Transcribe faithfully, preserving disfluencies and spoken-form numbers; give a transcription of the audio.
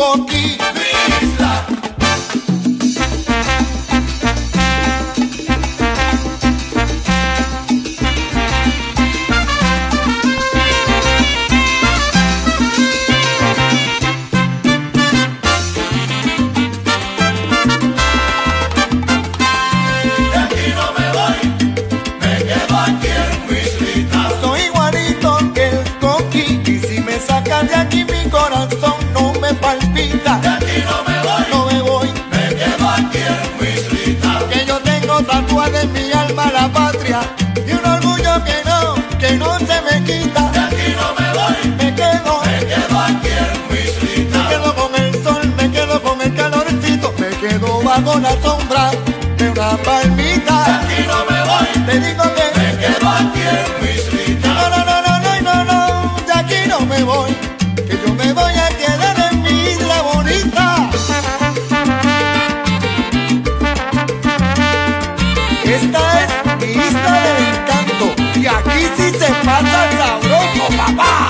Coqui, mi isla. De aquí mi corazón no me palpita. De aquí no me voy, no me voy, me quedo aquí en mi islita. Que yo tengo tatuada en mi alma la patria y un orgullo que no, que no se me quita. De aquí no me voy, me quedo, me quedo aquí en mi islita. Me quedo con el sol, me quedo con el calorcito, me quedo bajo la sombra de una palmita. De aquí no me voy, te digo que me quedo aquí en mi islita. No, no, no, no, no, no, no, de aquí no me voy. Yo me voy a quedar en mi isla bonita. Esta es mi isla del encanto y aquí sí se pasa sabroso, papá.